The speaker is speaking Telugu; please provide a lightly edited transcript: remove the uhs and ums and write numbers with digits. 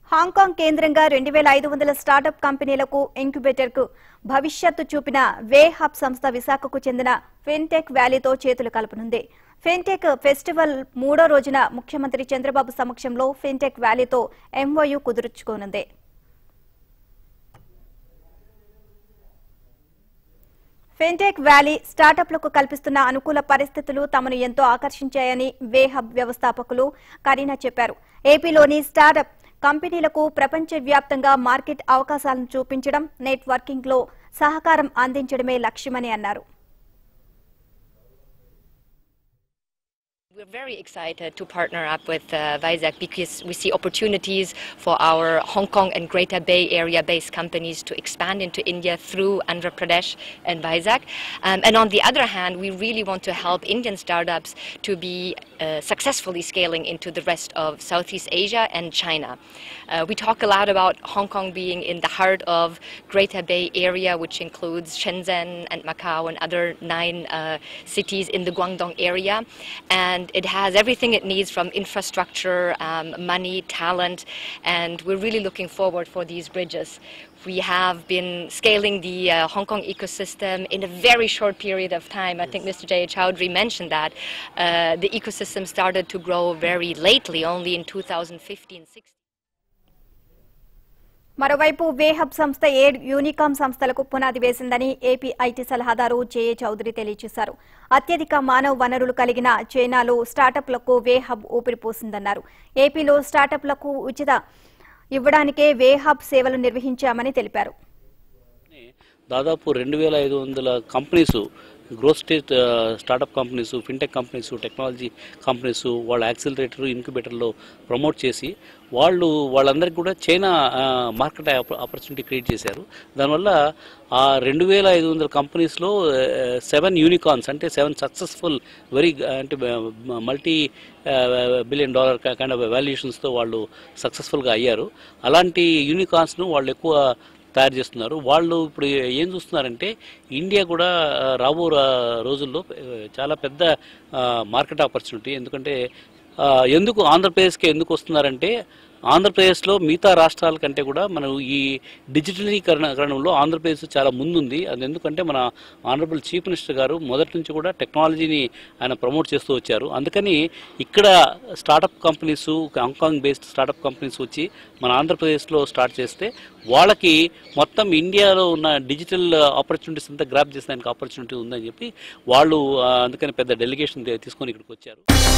హాంకాంగ్ కేంద్రంగా 2500 స్టార్టప్ కంపెనీలకు ఇంక్యుబేటర్కు భవిష్యత్తు చూపిన వే హబ్ సంస్థ విశాఖకు చెందిన ఫిన్టెక్ వ్యాలీతో చేతులు కలపనుంది. ఫిన్టెక్ ఫెస్టివల్ 3వ రోజున ముఖ్యమంత్రి చంద్రబాబు సమక్షంలో ఫిన్టెక్ వ్యాలీతో ఎంఓయూ కుదుర్చుకోనుంది. ఫిన్టెక్ వ్యాలీ స్టార్టప్లకు కల్పిస్తున్న అనుకూల పరిస్థితులు తమను ఎంతో ఆకర్షించాయని వే హబ్ వ్యవస్థాపకులు కరీనా చెప్పారు. ఏపీలోని స్టార్టప్ కంపెనీలకు ప్రపంచవ్యాప్తంగా మార్కెట్ అవకాశాలను చూపించడం, నెట్వర్కింగ్లో సహకారం అందించడమే లక్ష్యమని అన్నారు. We're very excited to partner up with Vizag because we see opportunities for our Hong Kong and Greater Bay Area based companies to expand into India through Andhra Pradesh and Vizag. And on the other hand, we really want to help Indian startups to be successfully scaling into the rest of Southeast Asia and China. We talk a lot about Hong Kong being in the heart of Greater Bay Area, which includes Shenzhen and Macau and other 9 cities in the Guangdong area. And it has everything it needs from infrastructure, money, talent, and we're really looking forward for these bridges. We have been scaling the Hong Kong ecosystem in a very short period of time. I think Mr. Jay Chowdhury mentioned that the ecosystem started to grow very lately, only in 2015-16. మరోవైపు వే హబ్ సంస్థ 7 యూనికామ్ సంస్థలకు పునాది వేసిందని ఏపీ ఐటీ సలహాదారు జేఏ చౌదరి తెలియజేశారు. అత్యధిక మానవ వనరులు కలిగిన చైనాలో స్టార్టప్లకు వే హబ్ ఊపిరిపోసిందన్నారు. ఏపీలో స్టార్టప్లకు ఉచిత ఇవ్వడానికే వే హబ్ సేవలు నిర్వహించామని తెలిపారు. దాదాపు 2500 companies, growth stage startup companies, fintech companies, technology companies వాళ్ళ యాక్సిలరేటర్, ఇన్క్యుబేటర్లో ప్రమోట్ చేసి వాళ్ళందరికీ కూడా చైనా మార్కెట్ ఆపర్చునిటీ క్రియేట్ చేశారు. దానివల్ల ఆ 2500 కంపెనీస్లో 7 యూనికార్న్స్ అంటే 7 సక్సెస్ఫుల్ అంటే మల్టీ $1 బిలియన్ కైండ్ ఆఫ్ వాల్యుయేషన్స్తో వాళ్ళు సక్సెస్ఫుల్గా అయ్యారు. అలాంటి యూనికార్న్స్ను వాళ్ళు ఎక్కువ తయారు చేస్తున్నారు. వాళ్ళు ఇప్పుడు ఏం చూస్తున్నారంటే ఇండియా కూడా రాబో రోజుల్లో చాలా పెద్ద మార్కెట్ ఆపర్చునిటీ. ఎందుకంటే ఎందుకు ఆంధ్రప్రదేశ్కి ఎందుకు వస్తున్నారంటే ఆంధ్రప్రదేశ్లో మిగతా రాష్ట్రాల కంటే కూడా మనం ఈ డిజిటలీకరణలో ఆంధ్రప్రదేశ్ చాలా ముందుంది. అది ఎందుకంటే మన ఆనరబుల్ చీఫ్ మినిస్టర్ గారు మొదటి నుంచి కూడా టెక్నాలజీని ఆయన ప్రమోట్ చేస్తూ వచ్చారు. అందుకని ఇక్కడ startup companies, Hong Kong based startup companies వచ్చి మన ఆంధ్రప్రదేశ్లో స్టార్ట్ చేస్తే వాళ్ళకి మొత్తం ఇండియాలో ఉన్న డిజిటల్ ఆపర్చునిటీస్ అంతా గ్రాప్ చేసేదానికి ఆపర్చునిటీ ఉందని చెప్పి వాళ్ళు అందుకని పెద్ద డెలిగేషన్ తీసుకొని ఇక్కడికి వచ్చారు.